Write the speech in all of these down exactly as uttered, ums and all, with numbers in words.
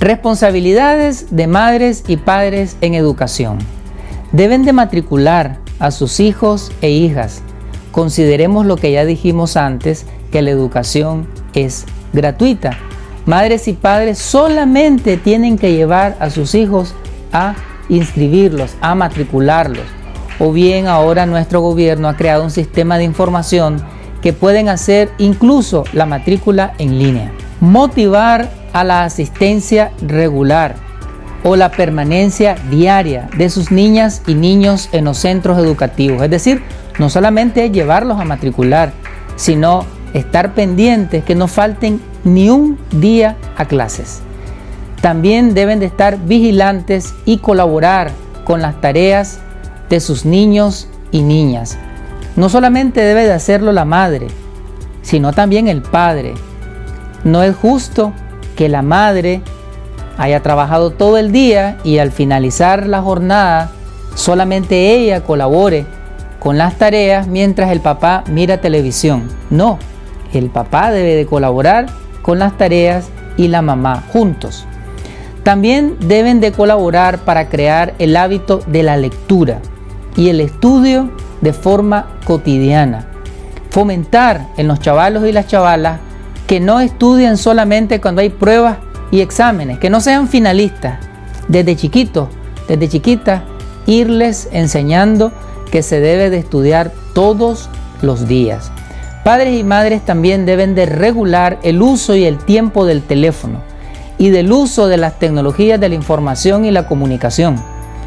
Responsabilidades de madres y padres en educación. Deben de matricular a sus hijos e hijas. Consideremos lo que ya dijimos antes, que la educación es gratuita. Madres y padres solamente tienen que llevar a sus hijos a inscribirlos, a matricularlos. O bien ahora nuestro gobierno ha creado un sistema de información que pueden hacer incluso la matrícula en línea. Motivar a la asistencia regular o la permanencia diaria de sus niñas y niños en los centros educativos. Es decir, no solamente llevarlos a matricular, sino estar pendientes que no falten ni un día a clases. También deben de estar vigilantes y colaborar con las tareas de sus niños y niñas. No solamente debe de hacerlo la madre, sino también el padre. No es justo que la madre haya trabajado todo el día y al finalizar la jornada solamente ella colabore con las tareas mientras el papá mira televisión. No, el papá debe de colaborar con las tareas y la mamá juntos. También deben de colaborar para crear el hábito de la lectura y el estudio de forma cotidiana. Fomentar en los chavalos y las chavalas que no estudien solamente cuando hay pruebas y exámenes, que no sean finalistas. Desde chiquitos, desde chiquitas, irles enseñando que se debe de estudiar todos los días. Padres y madres también deben de regular el uso y el tiempo del teléfono y del uso de las tecnologías de la información y la comunicación.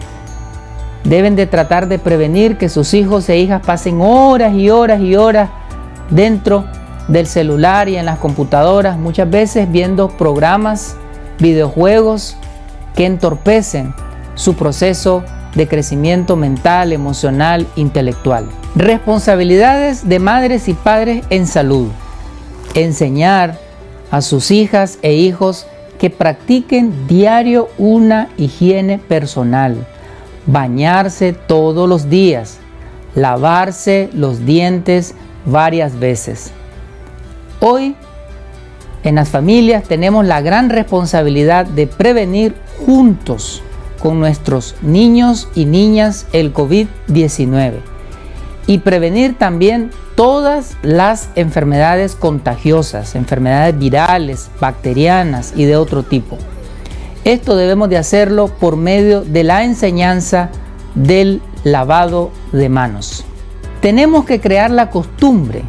Deben de tratar de prevenir que sus hijos e hijas pasen horas y horas y horas dentro del celular y en las computadoras, muchas veces viendo programas, videojuegos que entorpecen su proceso de crecimiento mental, emocional, intelectual. Responsabilidades de madres y padres en salud. Enseñar a sus hijas e hijos que practiquen diario una higiene personal. Bañarse todos los días. Lavarse los dientes varias veces. Hoy, en las familias tenemos la gran responsabilidad de prevenir juntos con nuestros niños y niñas el COVID diecinueve y prevenir también todas las enfermedades contagiosas, enfermedades virales, bacterianas y de otro tipo. Esto debemos de hacerlo por medio de la enseñanza del lavado de manos. Tenemos que crear la costumbre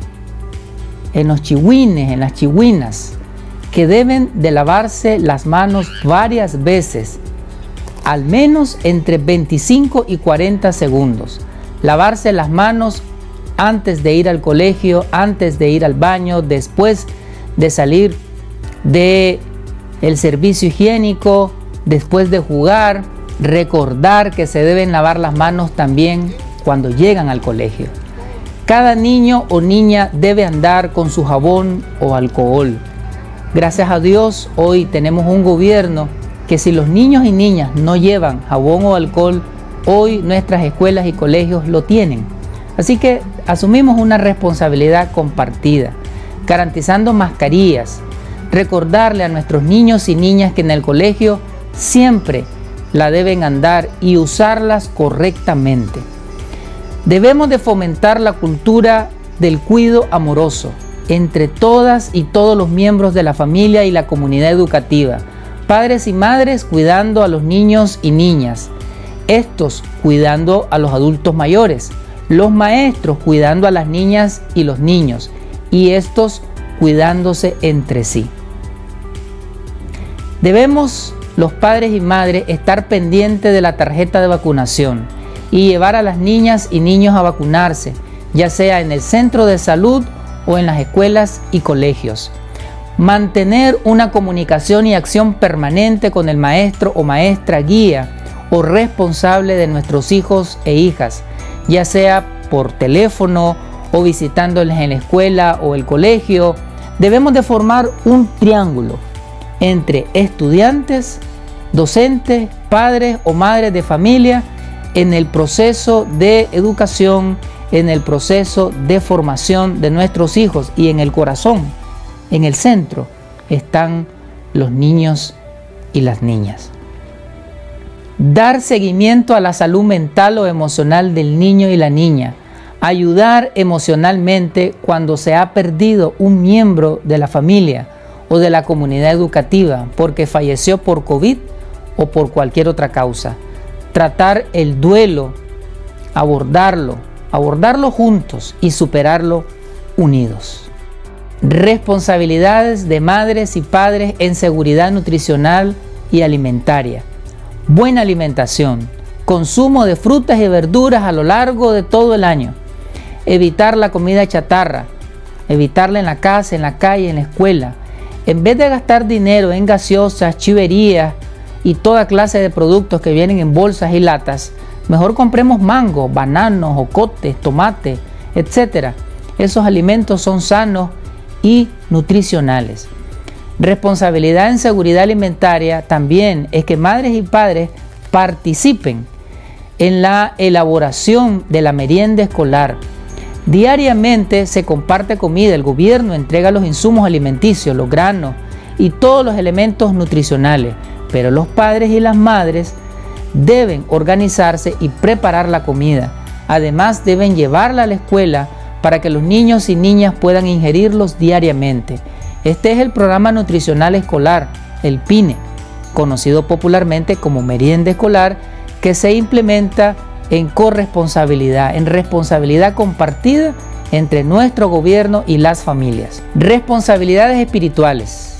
en los chihuines, en las chihuinas, que deben de lavarse las manos varias veces, al menos entre veinticinco y cuarenta segundos. Lavarse las manos antes de ir al colegio, antes de ir al baño, después de salir del servicio higiénico, después de jugar. Recordar que se deben lavar las manos también cuando llegan al colegio. Cada niño o niña debe andar con su jabón o alcohol. Gracias a Dios, hoy tenemos un gobierno que si los niños y niñas no llevan jabón o alcohol, hoy nuestras escuelas y colegios lo tienen. Así que asumimos una responsabilidad compartida, garantizando mascarillas, recordarle a nuestros niños y niñas que en el colegio siempre la deben andar y usarlas correctamente. Debemos de fomentar la cultura del cuidado amoroso entre todas y todos los miembros de la familia y la comunidad educativa, padres y madres cuidando a los niños y niñas, estos cuidando a los adultos mayores, los maestros cuidando a las niñas y los niños, y estos cuidándose entre sí. Debemos, los padres y madres, estar pendientes de la tarjeta de vacunación y llevar a las niñas y niños a vacunarse, ya sea en el centro de salud o en las escuelas y colegios. Mantener una comunicación y acción permanente con el maestro o maestra guía o responsable de nuestros hijos e hijas, ya sea por teléfono o visitándoles en la escuela o el colegio. Debemos de formar un triángulo entre estudiantes, docentes, padres o madres de familia en el proceso de educación, en el proceso de formación de nuestros hijos, y en el corazón, en el centro, están los niños y y las niñas. Dar seguimiento a la salud mental o emocional del niño y la niña. Ayudar emocionalmente cuando se ha perdido un miembro de la familia o de la comunidad educativa porque falleció por COVID o por cualquier otra causa. Tratar el duelo, abordarlo, abordarlo juntos y superarlo unidos. Responsabilidades de madres y padres en seguridad nutricional y alimentaria. Buena alimentación, consumo de frutas y verduras a lo largo de todo el año. Evitar la comida chatarra, evitarla en la casa, en la calle, en la escuela. En vez de gastar dinero en gaseosas, chiverías y toda clase de productos que vienen en bolsas y latas, mejor compremos mangos, bananos, ocotes, tomates, etcétera. Esos alimentos son sanos y nutricionales. Responsabilidad en seguridad alimentaria también es que madres y padres participen en la elaboración de la merienda escolar. Diariamente se comparte comida, el gobierno entrega los insumos alimenticios, los granos y todos los elementos nutricionales, pero los padres y las madres deben organizarse y preparar la comida. Además, deben llevarla a la escuela para que los niños y niñas puedan ingerirlos diariamente. Este es el programa nutricional escolar, el P I N E, conocido popularmente como merienda escolar, que se implementa en corresponsabilidad, en responsabilidad compartida entre nuestro gobierno y las familias. Responsabilidades espirituales.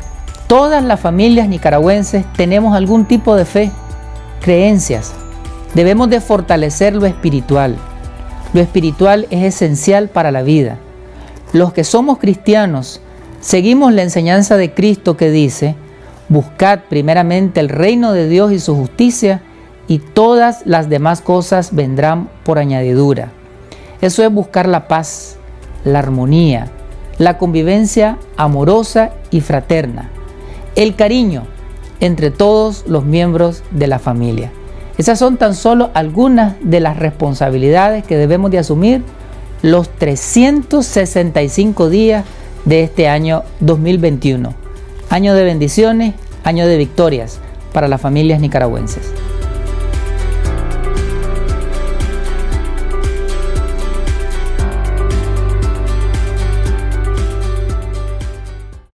Todas las familias nicaragüenses tenemos algún tipo de fe, creencias. Debemos de fortalecer lo espiritual. Lo espiritual es esencial para la vida. Los que somos cristianos seguimos la enseñanza de Cristo que dice: buscad primeramente el reino de Dios y su justicia, y todas las demás cosas vendrán por añadidura. Eso es buscar la paz, la armonía, la convivencia amorosa y fraterna, el cariño entre todos los miembros de la familia. Esas son tan solo algunas de las responsabilidades que debemos de asumir los trescientos sesenta y cinco días de este año dos mil veintiuno. Año de bendiciones, año de victorias para las familias nicaragüenses.